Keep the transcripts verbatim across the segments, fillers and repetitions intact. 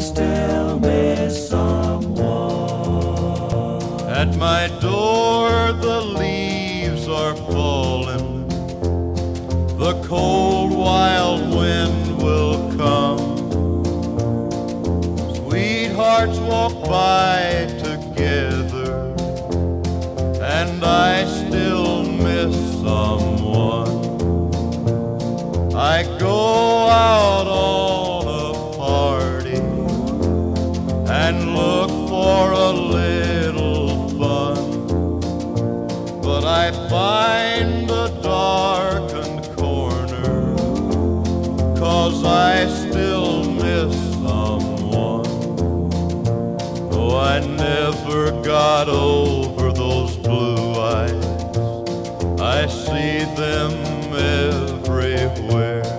still miss someone. At my door the leaves are falling, the cold wild wind will come. Sweethearts walk by together, and I still miss someone. I go out on a party and look for a little fun, but I find a darkened corner, 'cause I still miss someone. Oh, I never got over those blue eyes, I see them everywhere.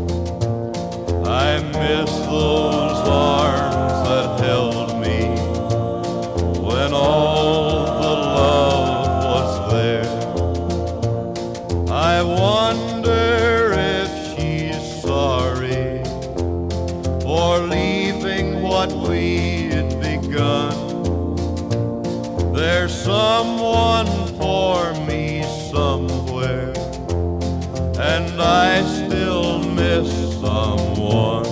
I miss those arms that held me when all the love was there. I wonder if she's sorry for leaving what we'd begun. There's someone for me somewhere, and I still miss someone.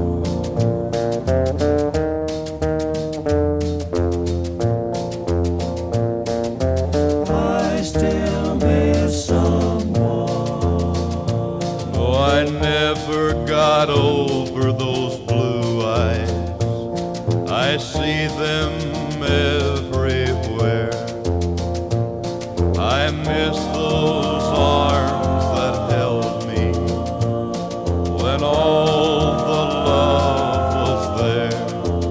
I still miss someone. Oh, I never got over those blue eyes, I see them everywhere. I miss those arms that held me when all the love was there.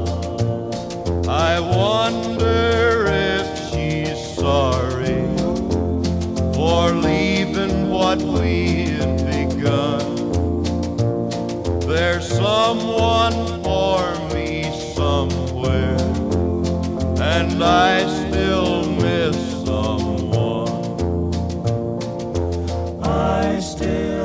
I wonder if she's sorry for leaving what we'd begun. There's someone for me somewhere, and I still miss someone. I still